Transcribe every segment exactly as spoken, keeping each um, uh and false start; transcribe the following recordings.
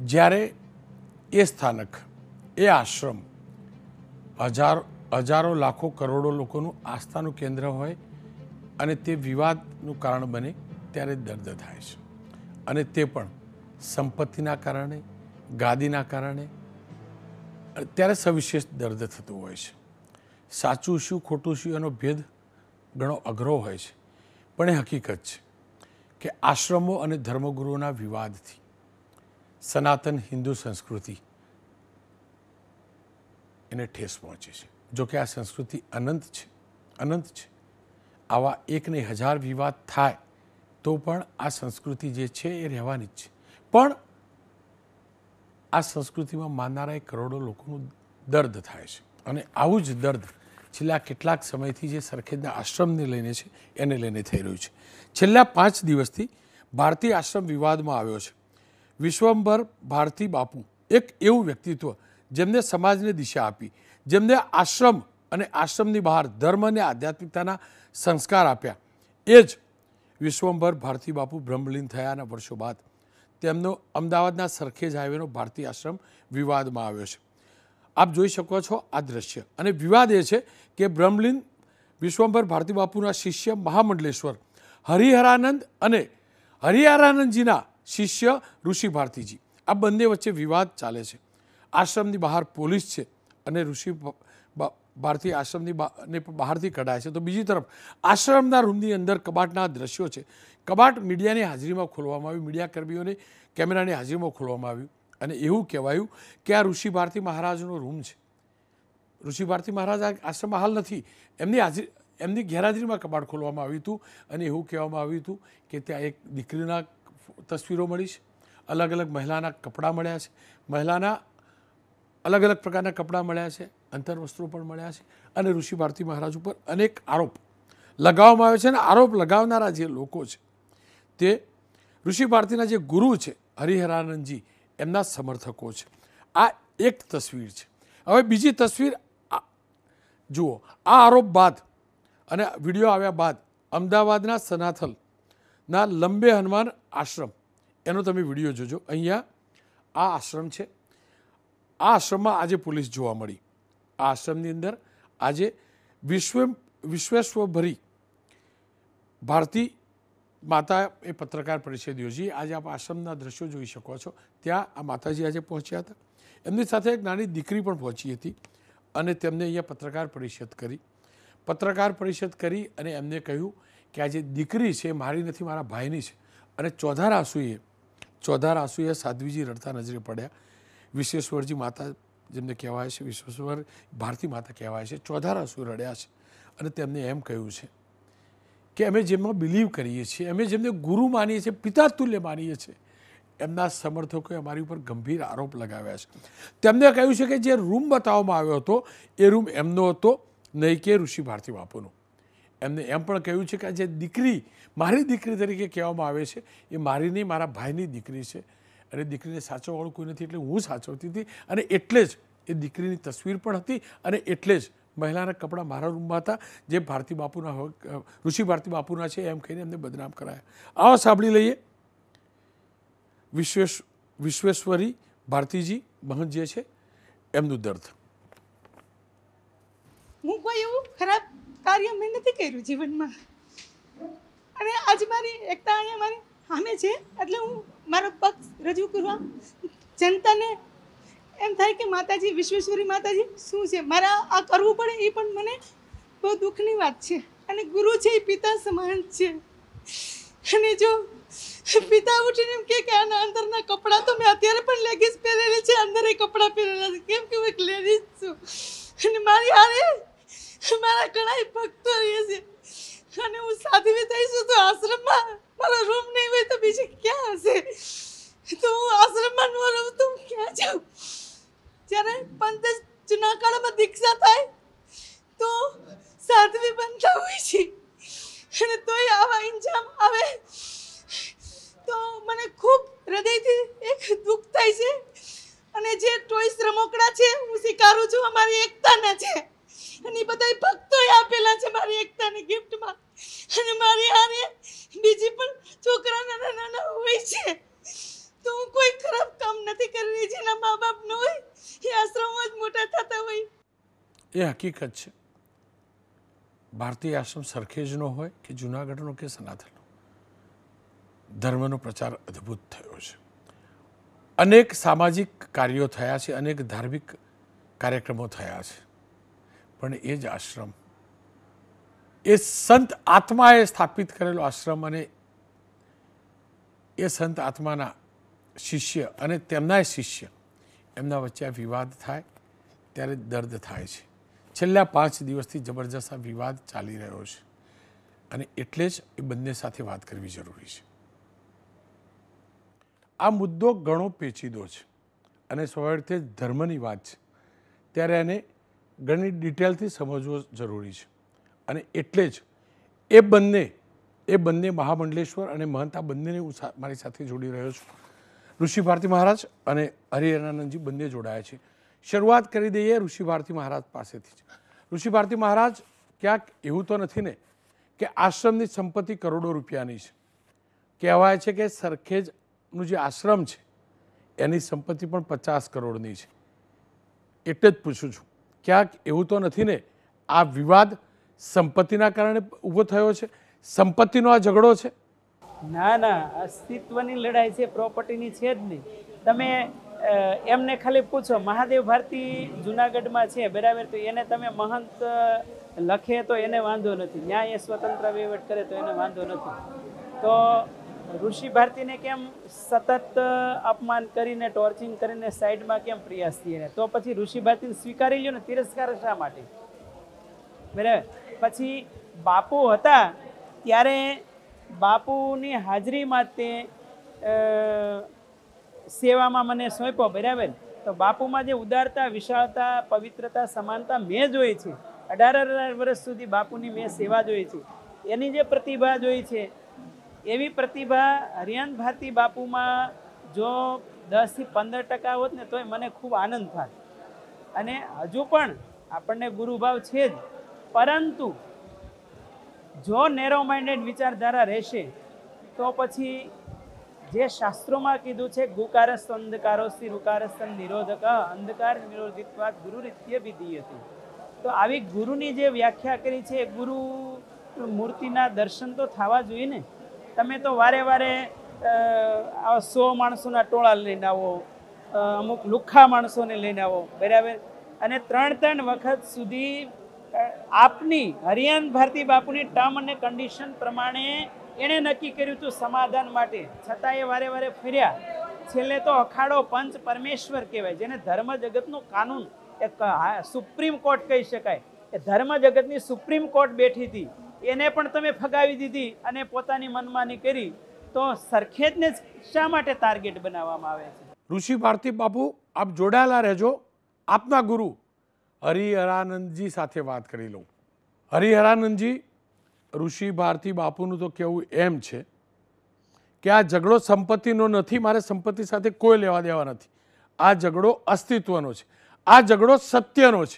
જ્યારે એ સ્થાનક, એ આશ્રમ હજારો હજારો લાખો કરોડો લોકોનું આસ્થાનું કેન્દ્ર હોય અને તે વિવાદનું કારણ બને ત્યારે દર્દ થાય છે. અને તે પણ સંપત્તિના કારણે, ગાદીના કારણે, ત્યારે સવિશેષ દર્દ થતું હોય છે. સાચું શું ખોટું શું એનો ભેદ ઘણો અઘરો હોય છે, પણ એ હકીકત છે કે આશ્રમો અને ધર્મગુરુઓના વિવાદથી સનાતન હિન્દુ સંસ્કૃતિ એને ઠેસ પહોંચે છે. જો કે આ સંસ્કૃતિ અનંત છે, અનંત છે. આવા એક ને હજાર વિવાદ થાય તો પણ આ સંસ્કૃતિ જે છે એ રહેવાની જ છે. પણ આ સંસ્કૃતિમાં માનનારા કરોડો લોકોનું દર્દ થાય છે. અને આવું જ દર્દ છેલ્લા કેટલાક સમયથી જે સરખેજના આશ્રમને લઈને છે એને લઈને થઈ રહ્યું છે. છેલ્લા પાંચ દિવસથી ભારતીય આશ્રમ વિવાદમાં આવ્યો છે. વિશ્વંભર ભારતી બાપુ એક એવું વ્યક્તિત્વ જેમને સમાજને દિશા આપી, જેમને આશ્રમ અને આશ્રમની બહાર ધર્મ અને આધ્યાત્મિકતાના સંસ્કાર આપ્યા, એ જ વિશ્વંભર ભારતી બાપુ બ્રહ્મલીન થયાના વર્ષો બાદ તેમનો અમદાવાદના સરખેજ હાઈવેનો ભારતીય આશ્રમ વિવાદમાં આવ્યો છે. આપ જોઈ શકો છો આ દ્રશ્ય. અને વિવાદ એ છે કે બ્રહ્મલીન વિશ્વંભર ભારતી બાપુના શિષ્ય મહામંડલેશ્વર હરિહરાનંદ અને હરિહરાનંદજીના શિષ્ય ઋષિ ભારતીજી, આ બંને વચ્ચે વિવાદ ચાલે છે. આશ્રમની બહાર પોલીસ છે અને ઋષિ ભારતી આશ્રમની બહારથી કઢાય છે. તો બીજી તરફ આશ્રમના રૂમની અંદર કબાટના દ્રશ્યો છે. કબાટ મીડિયાની હાજરીમાં ખોલવામાં આવ્યું, મીડિયા કર્મીઓને કેમેરાની હાજરીમાં ખોલવામાં આવ્યું અને એવું કહેવાયું કે આ ઋષિ ભારતી મહારાજનો રૂમ છે. ઋષિ ભારતી મહારાજ આ આશ્રમમાં હાલ નથી, એમની હાજરી એમની ગેરહાજરીમાં કબાટ ખોલવામાં આવ્યું હતું અને એવું કહેવામાં આવ્યું હતું કે ત્યાં એક દીકરીના તસવીરો મળી છે, અલગ અલગ મહિલાના કપડાં મળ્યા છે, મહિલાના અલગ અલગ પ્રકારના કપડાં મળ્યા છે, અંતરવસ્ત્રો પણ મળ્યા છે અને ઋષિ ભારતી મહારાજ ઉપર અનેક આરોપ લગાવવામાં આવે છે. અને આરોપ લગાવનારા જે લોકો છે તે ઋષિ ભારતીના જે ગુરુ છે હરિહરાનંદજી, એમના સમર્થકો છે. આ એક તસવીર છે. હવે બીજી તસવીર જુઓ. આ આરોપ બાદ અને વિડીયો આવ્યા બાદ અમદાવાદના સનાથલના લંબે હનુમાન આશ્રમ, એનો તમે વિડીયો જોજો. અહીંયા આ આશ્રમ છે. આ આશ્રમમાં આજે પોલીસ જોવા મળી. આ આશ્રમની અંદર આજે વિશ્વ વિશ્વેશ્વભરી ભારતી માતા એ પત્રકાર પરિષદ યોજી. આજે આપ આશ્રમના દ્રશ્યો જોઈ શકો છો. ત્યાં આ માતાજી આજે પહોંચ્યા હતા. એમની સાથે એક નાની દીકરી પણ પહોંચી હતી અને તેમને અહીંયા પત્રકાર પરિષદ કરી. પત્રકાર પરિષદ કરી અને એમને કહ્યું કે આ જે દીકરી છે મારી નથી, મારા ભાઈની છે. અને ચોધાર આંસુએ ચોધાર આંસુએ સાધ્વીજી રડતા નજરે પડ્યા. વિશ્વેશ્વરજી માતા જેમને કહેવાય છે, વિશ્વેશ્વર ભારતી માતા કહેવાય છે, ચોધાર આંસુ રડ્યા છે. અને તેમને એમ કહ્યું છે કે અમે જેમાં બિલીવ કરીએ છીએ, અમે જેમને ગુરુ માનીએ છીએ, પિતા તુલ્ય માનીએ છીએ, એમના સમર્થકોએ અમારી ઉપર ગંભીર આરોપ લગાવ્યા છે. તેમને કહ્યું છે કે જે રૂમ બતાવવામાં આવ્યો હતો એ રૂમ એમનો હતો, નહીં કે ઋષિ ભારતી બાપુનો. એમને એમ પણ કહ્યું છે કે આ જે દીકરી મારી દીકરી તરીકે કહેવામાં આવે છે એ મારી નહીં, મારા ભાઈની દીકરી છે. અને દીકરીને સાચવવાળું કોઈ નથી એટલે હું સાચવતી હતી અને એટલે જ એ દીકરીની તસવીર પણ હતી અને એટલે જ મહિલાના કપડાં મારા રૂમમાં હતા જે ભારતી બાપુના ઋષિ ભારતી બાપુના છે એમ કહીને એમને બદનામ કરાયા. આવો સાંભળી લઈએ વિશ્વેશ વિશ્વેશ્વરી ભારતીજી મહંત જે છે એમનું દર્દ. હું કોઈ એવું ખરાબ કાર્ય મેં નથી કર્યું જીવનમાં અને આજે મારી એકતા અહીંયા મારી સામે છે એટલે હું મારો પક્ષ રજૂ કરવા જનતાને એમ થાય કે માતાજી વિશ્વેશ્વરી માતાજી શું છે, મારા આ કરવું પડે એ પણ મને બહુ દુઃખની વાત છે. અને ગુરુ છે એ પિતા સમાન છે. અને જો પિતા ઉઠીને એમ કે આના અંદરના કપડાં તો મેં અત્યારે પણ લેગીસ પહેરેલી છે, અંદર એ કપડાં પહેરેલા છે, કેમ કે હું એક લેડીઝ છું અને મારી હારે મારા ઘણા ભક્તો રહે છે અને હું સાધ્વી થઈશું તો આશ્રમમાં મારો રૂમ નહીં હોય તો બીજી ક્યાં હશે? તો હું આશ્રમમાં ન રહું તો હું ક્યાં જાઉં? જ્યારે પંથ જૂના કાળમાં દીક્ષા થાય તો સાધ્વી બનતા હોય છે અને તોય આવા ઇન્જામ આવે તો મને ખૂબ હૃદયથી એક દુઃખ થાય છે. અને જે ટોયસ રમકડા છે હું સ્વીકારું છું અમારી એકતાના છે અને એ બધા ભક્તોએ આપેલા છે મારી એકતાની ગિફ્ટમાં. અને મારી હારે બીજી પણ છોકરા નાના નાના હોય છે તો હું કોઈ ખરાબ કામ નથી કરતી. એ હકીકત છે. ભારતીય આશ્રમ સરખેજનો હોય કે જૂનાગઢનો કે સનાતનનો, ધર્મનો પ્રચાર અદ્ભુત થયો છે. અનેક સામાજિક કાર્યો થયા છે, અનેક ધાર્મિક કાર્યક્રમો થયા છે, પણ એ જ આશ્રમ, એ સંત આત્માએ સ્થાપિત કરેલો આશ્રમ અને એ સંત આત્માના શિષ્ય અને તેમના શિષ્ય, એમના વચ્ચે આ વિવાદ થાય ત્યારે દર્દ થાય છે. છેલ્લા પાંચ દિવસથી જબરજસ્ત આ વિવાદ ચાલી રહ્યો છે અને એટલે જ એ બંને સાથે વાત કરવી જરૂરી છે. આ મુદ્દો ઘણો પેચીદો છે અને સ્વાભાવિક રીતે ધર્મની વાત છે, ત્યારે એને ઘણી ડિટેલથી સમજવો જરૂરી છે. અને એટલે જ એ બંને એ બંને મહામંડલેશ્વર અને મહંત આ બંનેને હું મારી સાથે જોડી રહ્યો છું. ઋષિ ભારતી મહારાજ અને હરિહરાનંદજી બંને જોડાયા છે. શરૂઆત કરી દઈએ ઋષિ ભારતી મહારાજ પાસેથી જ. ઋષિ ભારતી મહારાજ, ક્યાંક એવું તો નથી ને કે આશ્રમની સંપત્તિ કરોડો રૂપિયાની છે? કહેવાય છે કે સરખેજનું જે આશ્રમ છે એની સંપત્તિ પણ પચાસ કરોડની છે. એટલે જ પૂછું છું, ક્યાંક એવું તો નથી ને આ વિવાદ સંપત્તિના કારણે ઊભો થયો છે? સંપત્તિનો આ ઝઘડો છે? ના ના, અસ્તિત્વની લડાઈ છે, પ્રોપર્ટીની છે જ નહીં. તમે એમને ખાલી પૂછો, મહાદેવ ભારતી જુનાગઢમાં છે બરાબર, તો એને તમે મહંત લખે તો એને વાંધો નથી, ન્યાય સ્વતંત્ર વહીવટ કરે તો એને વાંધો નથી. તો ઋષિ ભારતીને કેમ સતત અપમાન કરીને, ટોર્ચિંગ કરીને સાઈડમાં કેમ પ્રયાસ થઈએ? તો પછી ઋષિ ભારતીને સ્વીકારી લ્યો ને, તિરસ્કાર શા માટે? બરાબર. પછી બાપુ હતા ત્યારે બાપુની હાજરીમાં તે સેવામાં મને સોંપ્યો બરાબર. તો બાપુમાં જે ઉદારતા, વિશાળતા, પવિત્રતા, સમાનતા મેં જોઈ છે, અઢાર અઢાર વર્ષ સુધી બાપુની મેં સેવા જોઈ છે, એની જે પ્રતિભા જોઈ છે, એવી પ્રતિભા હરિયાન ભારતી બાપુમાં જો દસથી પંદર ટકા હોત ને તોય મને ખૂબ આનંદ થાય. અને હજુ પણ આપણને ગુરુભાવ છે જ, પરંતુ જો નેરો માઇન્ડેડ વિચારધારા રહેશે તો પછી જે શાસ્ત્રોમાં કીધું છે, ગુકારસ્ત અંધકારોસ્તિ રુકારસ્ત નિરોધક અંધકાર નિરોધિત્વાદ ગુરુ રીત્ય વિધીયતે. તો આવી ગુરુની જે વ્યાખ્યા કરી છે, ગુરુ મૂર્તિના દર્શન તો થવા જોઈએ ને. તમે તો વારે વારે સો માણસોના ટોળા લઈને આવો, અમુક લુખ્ખા માણસોને લઈને આવો બરાબર, અને ત્રણ ત્રણ વખત સુધી આપની હરિયાન ભારતી બાપુની ટર્મ અને કન્ડિશન પ્રમાણે એણે નક્કી કર્યું હતું સમાધાન માટે, છતાં એ વારે વારે ફર્યા. છેલ્લે તો અખાડો પંચ પરમેશ્વર કહેવાય, જેને ધર્મ જગતનું કાનૂન, એક સુપ્રીમ કોર્ટ કહી શકાય, એ ધર્મ જગતની સુપ્રીમ કોર્ટ બેઠી હતી, એને પણ તમે ફગાવી દીધી અને પોતાની મનમાની કરી, તો સરખેજને શા માટે ટાર્ગેટ બનાવવામાં આવે છે? ઋષિ ભારતી બાપુ, આપ જોડાયેલા રહેજો. આપના ગુરુ હરિહરાનંદજી સાથે વાત કરી લઉં. હરિહરાનંદજી, ઋષિ ભારતી બાપુનું તો કહેવું એમ છે કે આ ઝઘડો સંપત્તિનો નથી, મારે સંપત્તિ સાથે કોઈ લેવા દેવા નથી. આ ઝઘડો અસ્તિત્વનો છે, આ ઝઘડો સત્યનો છે.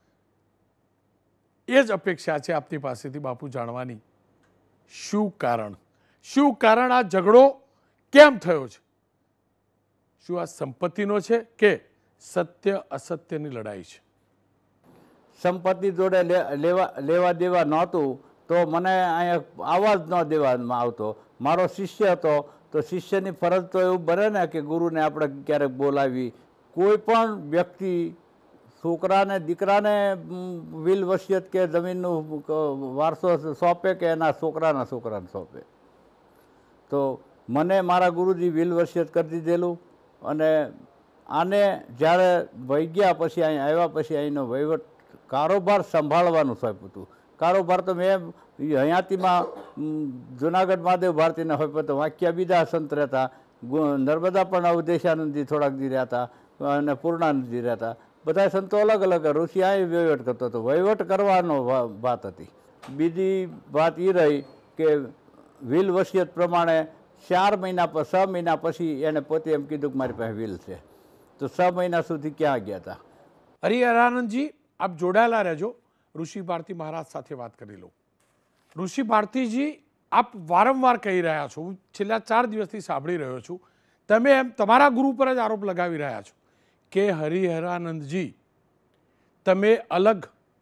એ જ અપેક્ષા છે આપની પાસેથી બાપુ જાણવાની. શું કારણ, શું કારણ આ ઝઘડો કેમ થયો છે? શું આ સંપત્તિનો છે કે સત્ય અસત્યની લડાઈ છે? સંપત્તિ જોડે લેવા લેવા દેવા નહોતું તો મને અહીંયા આવવા જ ન દેવામાં આવતો. મારો શિષ્ય હતો તો શિષ્યની ફરજ તો એવું બને ને કે ગુરુને આપણે ક્યારેક બોલાવી. કોઈ પણ વ્યક્તિ છોકરાને દીકરાને વિલ વસિયત કે જમીનનું વારસો સોંપે કે એના છોકરાના છોકરાને સોંપે. તો મને મારા ગુરુજી વિલ વસિયત કરી દીધેલું, અને આને જ્યારે વહી ગયા પછી અહીં આવ્યા પછી અહીંનો વહીવટ કારોબાર સંભાળવાનું સોંપ્યું હતું. કારોબાર તો મેં હયાતીમાં જુનાગઢ મહાદેવ ભારતીને હોય તો વાક્યા બીજા સંત રહેતા, નર્મદા પણ અવધેશાનંદજી થોડાક દી રહ્યા હતા અને પૂર્ણાનંદજી રહ્યા હતા. બધા સંતો અલગ અલગ. ઋષિ અહીં વહીવટ કરતો હતો, વહીવટ કરવાનો વાત હતી. બીજી વાત એ રહી કે વિલ વસિયત પ્રમાણે ચાર મહિના છ મહિના પછી એણે પોતે એમ કીધું કે મારી પાસે વિલ છે. તો છ મહિના સુધી ક્યાં ગયા હતા? હરિહરાનંદજી, આપ જોડાયેલા રહેજો. ઋષિ ભારતી મહારાજ સાથે વાત કરી લો. ઋષિ ભારતીજી, આપ વારંવાર કહી રહ્યા છો, હું છેલ્લા ચાર દિવસથી સાંભળી રહ્યો છું, તમે એમ તમારા ગુરુ પર જ આરોપ લગાવી રહ્યા છો કે હરિહરાનંદજી, તમે અલગ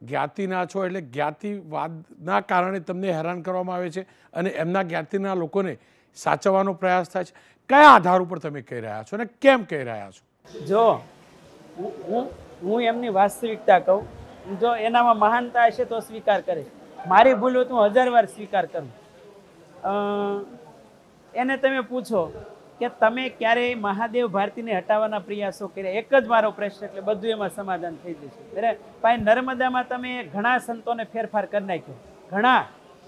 જ્ઞાતિના છો એટલે જ્ઞાતિવાદના કારણે તમને હેરાન કરવામાં આવે છે અને એમના જ્ઞાતિના લોકોને સાચવવાનો પ્રયાસ થાય છે. કયા આધાર ઉપર તમે કહી રહ્યા છો અને કેમ કહી રહ્યા છો? જો હું હું હું એમની વાસ્તવિકતા કહું, જો એનામાં મહાનતા હશે તો સ્વીકાર કરે. મારી ભૂલ હોય તો હું હજાર વાર સ્વીકાર કરું. એને તમે પૂછો કે તમે ક્યારેય મહાદેવ ભારતીને હટાવવાના પ્રયાસો કર્યા? એક જ મારો પ્રશ્ન, એટલે બધું એમાં સમાધાન થઈ જશે. બરાબર. ભાઈ નર્મદામાં તમે ઘણા સંતોને ફેરફાર કરી નાખ્યો, ઘણા.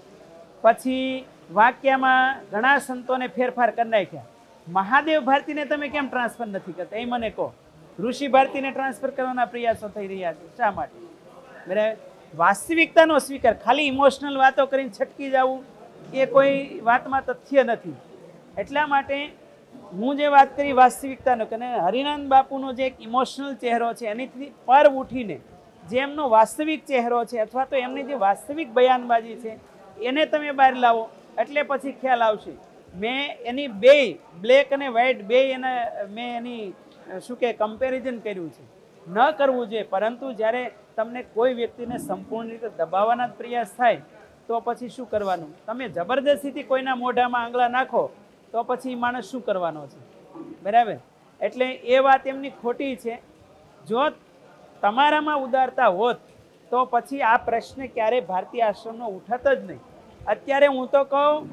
પછી વાક્યમાં ઘણા સંતોને ફેરફાર કરી નાખ્યા. મહાદેવ ભારતીને તમે કેમ ટ્રાન્સફર નથી કરતા એ મને કહો. ઋષિ ભારતીને ટ્રાન્સફર કરવાના પ્રયાસો થઈ રહ્યા છે, શા માટે? બરાબર. વાસ્તવિકતાનો સ્વીકાર, ખાલી ઇમોશનલ વાતો કરીને છટકી જવું એ કોઈ વાતમાં તથ્ય નથી. એટલા માટે હું જે વાત કરી વાસ્તવિકતાનો, કે હરિનંદ બાપુનો જે એક ઇમોશનલ ચહેરો છે એનીથી પર ઉઠીને જે એમનો વાસ્તવિક ચહેરો છે અથવા તો એમની જે વાસ્તવિક બયાનબાજી છે એને તમે બહાર લાવો એટલે પછી ખ્યાલ આવશે. મેં એની બે બ્લેક અને વ્હાઇટ બે એના મેં એની શું કે કમ્પેરિઝન કર્યું છે. ન કરવું જોઈએ, પરંતુ જ્યારે તમને કોઈ વ્યક્તિને સંપૂર્ણ રીતે દબાવવાના જ પ્રયાસ થાય તો પછી શું કરવાનું? તમે જબરદસ્તીથી કોઈના મોઢામાં આંગળા નાખો તો પછી માણસ શું કરવાનો છે? બરાબર. એટલે એ વાત એમની ખોટી છે. જો તમારામાં ઉદારતા હોત તો પછી આ પ્રશ્ન ક્યારેય ભારતીય આશ્રમનો ઉઠત જ નહીં. અત્યારે હું તો કહું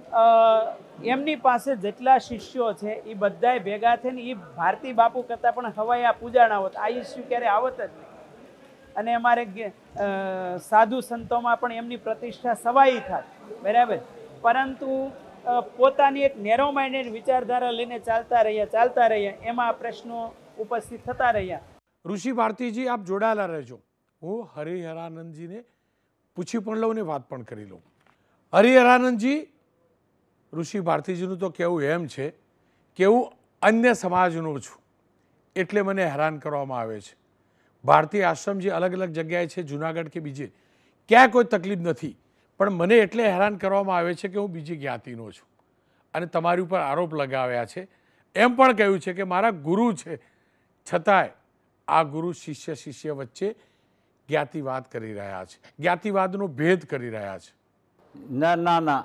એમની પાસે જેટલા શિષ્યો છે એ બધાય ભેગા થઈને એ ભારતી બાપુ કરતાં પણ હવાયા પૂજાણા હોત, આ ઇસ્યુ ક્યારે આવત જ નહીં. અને અમારે સાધુ સંતોમાં પણ એમની પ્રતિષ્ઠા સવાઈ થાત. બરાબર. પરંતુ પોતાની એક નેરો માઇન્ડેડ વિચારધારા લઈને ચાલતા રહ્યા ચાલતા રહ્યા એમાં પ્રશ્નો ઉપસ્થિત થતા રહ્યા. ઋષિ ભારતીજી, આપ જોડાયેલા રહેજો. હું હરિહરાનંદજીને પૂછી પણ લઉં ને વાત પણ કરી લઉં. હરિહરાનંદજી, ઋષિ ભારતીજીનું તો કહેવું એમ છે કે હું અન્ય સમાજનો છું એટલે મને હેરાન કરવામાં આવે છે. ભારતીય આશ્રમ જે અલગ અલગ જગ્યાએ છે, જુનાગઢ કે બીજે, ક્યાં કોઈ તકલીફ નથી, પણ મને એટલે હેરાન કરવામાં આવે છે કે હું બીજી જ્ઞાતિનો છું. અને તમારી ઉપર આરોપ લગાવ્યા છે. એમ પણ કહ્યું છે કે મારા ગુરુ છે, છતાંય આ ગુરુ શિષ્ય શિષ્ય વચ્ચે જ્ઞાતિવાદ કરી રહ્યા છે, જ્ઞાતિવાદનો ભેદ કરી રહ્યા છે. ના ના ના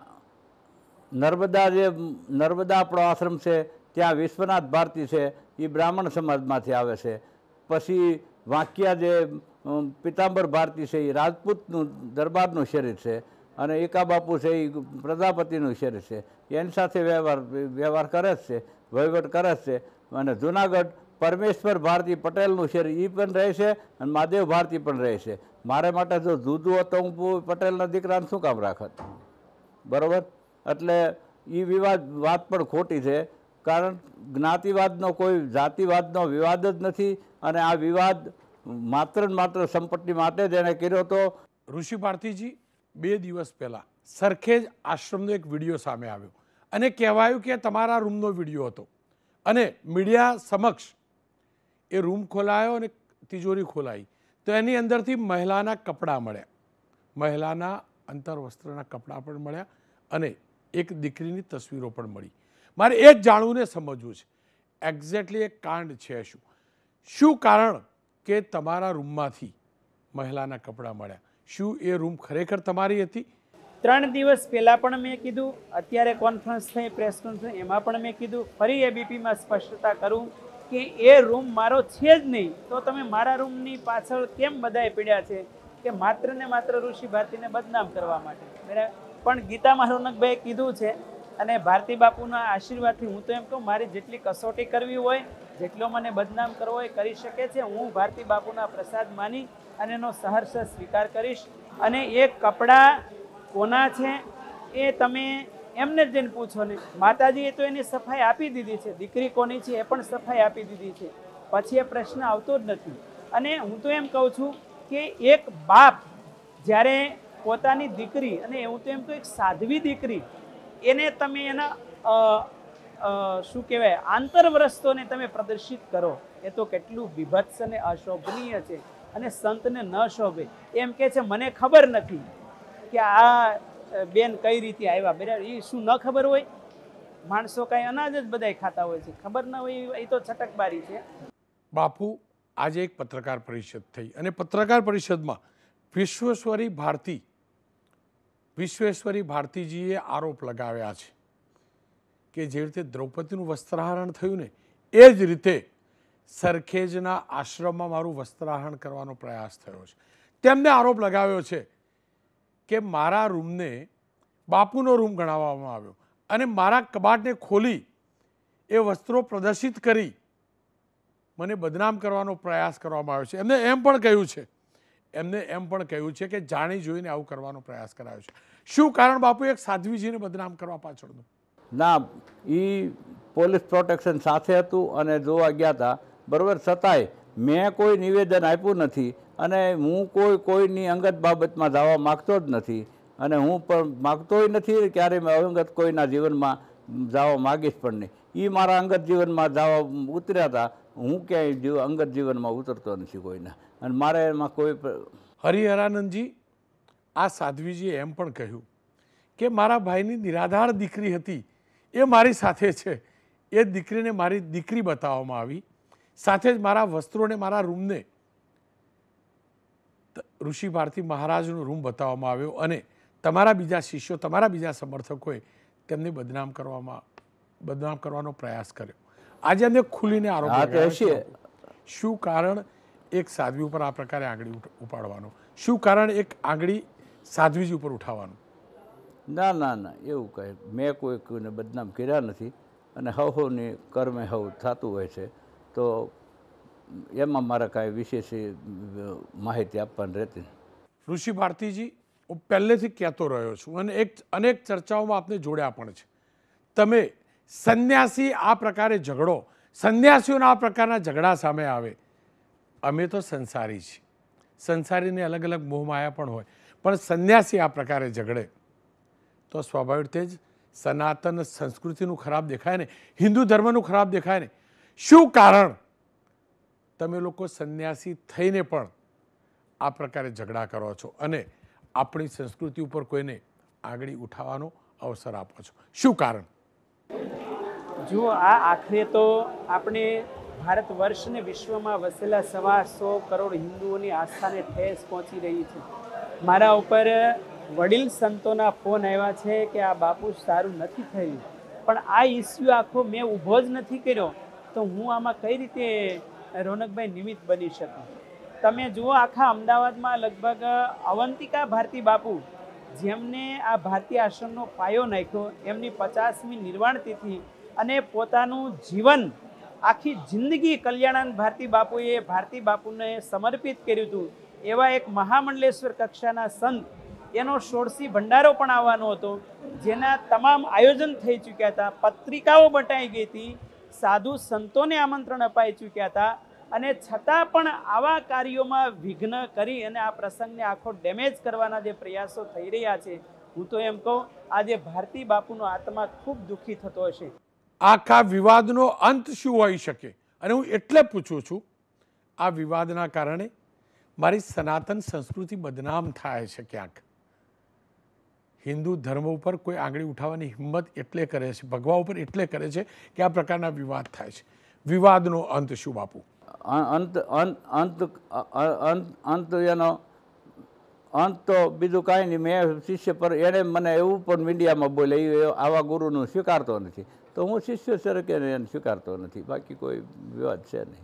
નર્મદા જે નર્મદા આપણો આશ્રમ છે ત્યાં વિશ્વનાથ ભારતી છે, એ બ્રાહ્મણ સમાજમાંથી આવે છે. પછી વાંકિયા જે પિતાંબર ભારતી છે એ રાજપૂતનું દરબારનું શરીર છે, અને એકા બાપુ છે એ પ્રજાપતિનું શરીર છે. એની સાથે વ્યવહાર વ્યવહાર કરે જ છે, વહીવટ કરે જ છે. અને જુનાગઢ પરમેશ્વર ભારતી પટેલનું શરીર એ પણ રહે છે અને મહાદેવ ભારતી પણ રહે છે. મારે માટે જો જુદું હોત તો હું પટેલના દીકરાને શું કામ રાખત? બરાબર. એટલે એ વિવાદ વાત પણ ખોટી છે, કારણ જ્ઞાતિવાદનો કોઈ જાતિવાદનો વિવાદ જ નથી. અને આ વિવાદ માત્ર ને માત્ર સંપત્તિ માટે જ એને કર્યો હતો. ઋષિ ભારતીજી, બે દિવસ પહેલાં સરખેજ આશ્રમનો એક વિડીયો સામે આવ્યો અને કહેવાયું કે તમારા રૂમનો વિડીયો હતો અને મીડિયા સમક્ષ એ રૂમ ખોલાયો અને તિજોરી ખોલાઈ તો એની અંદરથી મહિલાના કપડાં મળ્યા, મહિલાના અંતરવસ્ત્રના કપડાં પણ મળ્યા અને એક દીકરીની તસવીરો પણ મળી. મારે એ જ જાણવું ને સમજવું છે એક્ઝેક્ટલી એક કાંડ છે શું? શું કારણ કે તમારા રૂમમાંથી મહિલાના કપડાં મળ્યા? શું એ રૂમ ખરેખર તમારી હતી? ત્રણ દિવસ પહેલાં પણ મેં કીધું, અત્યારે કોન્ફરન્સ થઈ પ્રેસ કોન્ફરન્સ એમાં પણ મેં કીધું, ફરી એબીપીમાં સ્પષ્ટતા કરું કે એ રૂમ મારો છે જ નહીં. તો તમે મારા રૂમની પાછળ કેમ બધાએ પીડ્યા છે કે માત્ર ને માત્ર ઋષિ ભારતીને બદનામ કરવા માટે? બરાબર. પણ ગીતા મહારોનકભાઈએ કીધું છે અને ભારતી બાપુના આશીર્વાદથી હું તો એમ કહું મારી જેટલી કસોટી કરવી હોય, જેટલો મને બદનામ કરવો હોય કરી શકે છે. હું ભારતી બાપુના પ્રસાદ માની અને એનો સહર્ષ સ્વીકાર કરીશ. અને એ કપડાં કોના છે એ તમે એમને જ જઈને પૂછો ને. માતાજીએ તો એની સફાઈ આપી દીધી છે, દીકરી કોની છે એ પણ સફાઈ આપી દીધી છે. પછી એ પ્રશ્ન આવતો જ નથી. અને હું તો એમ કહું છું કે એક બાપ જ્યારે પોતાની દીકરી, અને હું તો એમ કહું એક સાધ્વી દીકરી, એને તમે એના શું કહેવાય આંતરવસ્ત્રોને તમે પ્રદર્શિત કરો, એ તો કેટલું બીભત્સ અને અશોભનીય છે અને સંતને ન શોભે. એમ કે છે મને ખબર નથી કે આ બેન કઈ રીતે આવ્યા. બરાબર. એ શું ન ખબર હોય? માણસો કાંઈ અનાજ જ બધાય ખાતા હોય છે, ખબર ન હોય એ તો છટકબારી છે. બાપુ, આજે એક પત્રકાર પરિષદ થઈ અને પત્રકાર પરિષદમાં વિશ્વેશ્વરી ભારતી વિશ્વેશ્વરી ભારતીજીએ આરોપ લગાવ્યા છે કે જે રીતે દ્રૌપદીનું વસ્ત્રાહરણ થયું ને એ જ રીતે સરખેજના આશ્રમમાં મારું વસ્ત્રાહરણ કરવાનો પ્રયાસ થયો છે. તેમને આરોપ લગાવ્યો છે કે મારા રૂમને બાપુનો રૂમ ગણાવવામાં આવ્યો અને મારા કબાટને ખોલી એ વસ્ત્રો પ્રદર્શિત કરી મને બદનામ કરવાનો પ્રયાસ કરવામાં આવ્યો છે. એમને એમ પણ કહ્યું છે એમને એમ પણ કહ્યું છે કે જાણી જોઈને આવું કરવાનો પ્રયાસ કરાયો છે. શું કારણ બાપુ એક સાધ્વીજીને બદનામ કરવા પાછળનું? ના, એ પોલીસ પ્રોટેક્શન સાથે હતું અને જોવા ગયા હતા બરાબર, છતાંય મેં કોઈ નિવેદન આપ્યું નથી અને હું કોઈ કોઈની અંગત બાબતમાં જવા માગતો જ નથી અને હું પણ માગતોય નથી, ક્યારેય મેં અંગત કોઈના જીવનમાં જવા માગીશ પણ નહીં. એ મારા અંગત જીવનમાં જવા ઉતર્યા હતા, હું ક્યાંય જીવ અંગત જીવનમાં ઉતરતો નથી કોઈના, અને મારે એમાં કોઈ. હરિહરાનંદજી, આ સાધ્વીજીએ એમ પણ કહ્યું કે મારા ભાઈની નિરાધાર દીકરી હતી એ મારી સાથે છે, એ દીકરીને મારી દીકરી બતાવવામાં આવી, સાથે જ મારા વસ્ત્રોને મારા રૂમને ઋષિ ભારતી મહારાજનો રૂમ બતાવવામાં આવ્યો અને તમારા બીજા શિષ્યો તમારા બીજા સમર્થકોએ તેમને બદનામ કરવામાં બદનામ કરવાનો પ્રયાસ કર્યો. આજે એમને ખુલીને આરોપ લગાવ્યો છે. શું કારણ એક સાધ્વી ઉપર આ પ્રકારે આંગળી ઉપાડવાનો? શું કારણ એક આંગળી સાધ્વીજી ઉપર ઉઠાવવાનું? ના ના ના, એવું કંઈ મેં કોઈ કોઈને બદનામ કર્યા નથી અને હવ હવની કર્મે હવ થતું હોય છે, તો એમાં મારે કાંઈ વિશેષ માહિતી આપવાની રહેતી. ઋષિ ભારતીજી, હું પહેલેથી કહેતો રહ્યો છું અને એક અનેક ચર્ચાઓમાં આપને જોડ્યા પણ છે. તમે સંન્યાસી આ પ્રકારે ઝઘડો, સંન્યાસીઓના આ પ્રકારના ઝઘડા સામે આવે, અમે તો સંસારી છીએ, સંસારીને અલગ અલગ મોહમાયા પણ હોય, પણ સંન્યાસી આ પ્રકારે ઝઘડે તો સ્વાભાવિક રીતે જ સનાતન સંસ્કૃતિનું ખરાબ દેખાય ને, હિન્દુ ધર્મનું ખરાબ દેખાય ને. શું કારણ તમે લોકો સંન્યાસી થઈને પણ આ પ્રકારે ઝઘડા કરો છો અને આપણી સંસ્કૃતિ ઉપર કોઈને આંગળી ઉઠાવવાનો અવસર આપો છો? શું કારણ? જુઓ, આ આખરે તો આપણે ભારત વર્ષને વિશ્વમાં વસેલા સવા સો કરોડ હિન્દુઓની આસ્થાને ઠેસ પહોંચી રહી છે. મારા ઉપર વડીલ સંતોના ફોન આવ્યા છે કે આ બાપુ સારું નથી થયું, પણ આ ઇસ્યુ આખો મેં ઊભો જ નથી કર્યો, તો હું આમાં કઈ રીતે રોનકભાઈ નિમિત્ત બની શકું? તમે જુઓ, આખા અમદાવાદમાં લગભગ અવંતિકા ભારતી બાપુ, જેમને આ ભારતીય આશ્રમનો પાયો નાખ્યો, એમની પચાસમી નિર્વાણ તિથિ અને પોતાનું જીવન, આખી જિંદગી કલ્યાણાનંદ ભારતી બાપુએ ભારતી બાપુને સમર્પિત કર્યું હતું. એવા એક મહામંડલેશ્વર કક્ષાના સંત, એનો ષોડશી ભંડારો પણ આવવાનો હતો, જેના તમામ આયોજન થઈ ચૂક્યા હતા, પત્રિકાઓ બટાઈ ગઈ હતી, સાધુ સંતોને આમંત્રણ અપાઈ ચૂક્યા હતા, અને છતાં પણ આવા કાર્યોમાં વિઘ્ન કરી અને આ પ્રસંગને આખો ડેમેજ કરવાના જે પ્રયાસો થઈ રહ્યા છે, હું તો એમ કહું આજે ભારતી બાપુનો આત્મા ખૂબ દુઃખી થતો હશે. આખા વિવાદનો અંત શું હોઈ શકે? અને હું એટલે પૂછું છું, આ વિવાદના કારણે મારી સનાતન સંસ્કૃતિ બદનામ થાય છે ક્યાંક. હિન્દુ ધર્મ ઉપર કોઈ આંગળી ઉઠાવવાની હિંમત એટલે કરે છે, ભગવા ઉપર એટલે કરે છે કે આ પ્રકારના વિવાદ થાય છે. વિવાદનો અંત શું બાપુ? અંત અંત અંત અંત એનો અંત તો બીજું કાંઈ નહીં. મેં શિષ્ય પર એણે મને એવું પણ મીડિયામાં બોલે, આવા ગુરુનું સ્વીકારતો નથી, તો હું શિષ્ય તરીકે એને સ્વીકારતો નથી, બાકી કોઈ વિવાદ છે નહીં.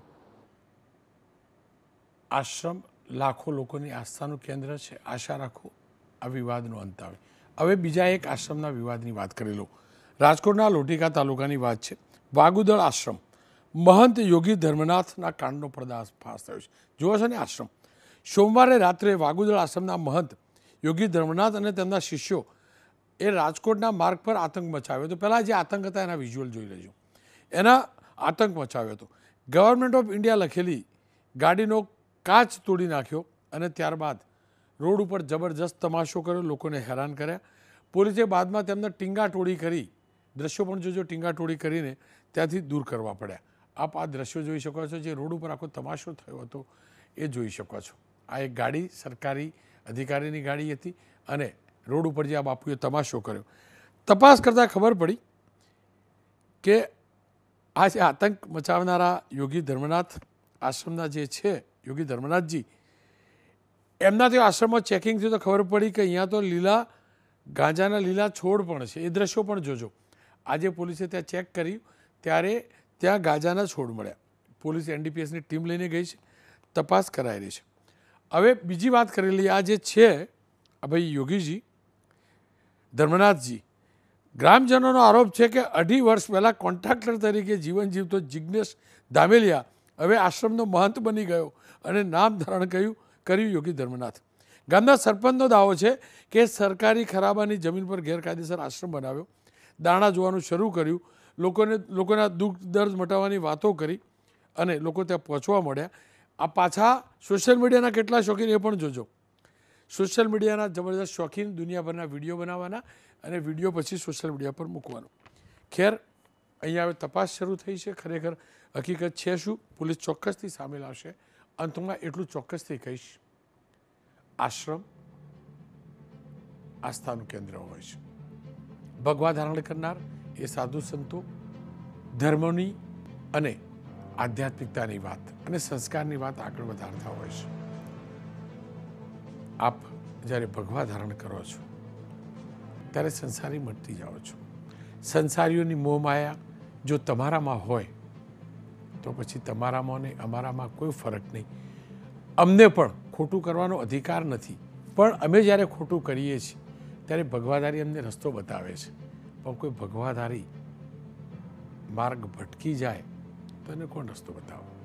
આશ્રમ લાખો લોકોની આસ્થાનું કેન્દ્ર છે. આશા રાખો આ વિવાદનો અંત આવે. હવે બીજા એક આશ્રમના વિવાદની વાત કરી લો. રાજકોટના લોટીકા તાલુકાની વાત છે. વાગુદળ આશ્રમ, મહંત યોગી ધર્મનાથના કાંડનો પર્દાફાશ થયો છે. જુઓ છો ને, આશ્રમ સોમવારે રાત્રે વાગુદળ આશ્રમના મહંત યોગી ધર્મનાથ અને તેમના શિષ્યો એ રાજકોટના માર્ગ પર આતંક મચાવ્યો હતો. પહેલાં જે આતંક હતા એના વિઝ્યુઅલ જોઈ લેજો. એના આતંક મચાવ્યો હતો. ગવર્મેન્ટ ઓફ ઇન્ડિયા લખેલી ગાડીનો કાચ તોડી નાખ્યો અને ત્યારબાદ રોડ ઉપર જબરજસ્ત તમાશો કર્યો, લોકોને હેરાન કર્યા. પોલીસે બાદમાં તેમને ટીંગાટોળી કરી, દ્રશ્યો પણ જોજો, ટીંગાટોળી કરીને ત્યાંથી દૂર કરવા પડ્યા. આપ આ દ્રશ્યો જોઈ શકો છો, જે રોડ ઉપર આખો તમાશો થયો હતો એ જોઈ શકો છો. આ એક ગાડી સરકારી અધિકારીની ગાડી હતી અને રોડ ઉપર જે આ બાપુએ તમાશો કર્યો. તપાસ કરતાં ખબર પડી કે આ જે આતંક મચાવનારા યોગી ધર્મનાથ આશ્રમના જે છે યોગી ધર્મનાથજી, એમનાથી આશ્રમમાં ચેકિંગ થયું તો ખબર પડી કે અહીંયા તો લીલા ગાંજાના લીલા છોડ પણ છે. એ દ્રશ્યો પણ જોજો. આજે પોલીસે ત્યાં ચેક કર્યું ત્યારે ત્યાં ગાંજાના છોડ મળ્યા. પોલીસ એનડીપીએસની ટીમ લઈને ગઈ છે, તપાસ કરાઈ રહી છે. હવે બીજી વાત કરેલી આ જે છે આ ભાઈ યોગીજી ધર્મનાથજી, ગ્રામજનોનો આરોપ છે કે અઢી વર્ષ પહેલાં કોન્ટ્રાક્ટર તરીકે જીવન જીવતો જિજ્ઞેશ ધામેલિયા હવે આશ્રમનો મહંત બની ગયો અને નામ ધારણ કર્યું કર્યું યોગી ધર્મનાથ. ગામના સરપંચનો દાવો છે કે સરકારી ખરાબાની જમીન પર ગેરકાયદેસર આશ્રમ બનાવ્યો, દાણા જોવાનું શરૂ કર્યું, લોકોને લોકોના દુઃખ દર્દ મટાવવાની વાતો કરી અને લોકો ત્યાં પહોંચવા મળ્યા. આ પાછા સોશિયલ મીડિયાના કેટલા શોખીન એ પણ જોજો. સોશિયલ મીડિયાના જબરદસ્ત શોખીન દુનિયાભરના વિડીયો બનાવવાના અને વિડીયો પછી સોશિયલ મીડિયા પર મૂકવાનો. ખેર અહીંયા હવે તપાસ શરૂ થઈ છે. ખરેખર હકીકત છે શું, પોલીસ ચોક્કસથી સામેલ આવશે. અંતમાં એટલું ચોક્કસથી કહીશ, આશ્રમ આસ્થાનું કેન્દ્ર હોય છે. ભગવા ધારણ કરનાર એ સાધુ સંતો ધર્મની અને આધ્યાત્મિકતાની વાત અને સંસ્કારની વાત આગળ વધારતા હોય છે. આપ જ્યારે ભગવા ધારણ કરો છો ત્યારે સંસારી મટતી જાઓ છો. સંસારીઓની મોહમાયા જો તમારામાં હોય તો પછી તમારામાં ને અમારામાં કોઈ ફરક નહીં. અમને પણ ખોટું કરવાનો અધિકાર નથી, પણ અમે જ્યારે ખોટું કરીએ છીએ ત્યારે ભગવાધારી અમને રસ્તો બતાવે છે. પણ કોઈ ભગવાધારી માર્ગ ભટકી જાય તો એને કોણ રસ્તો બતાવે?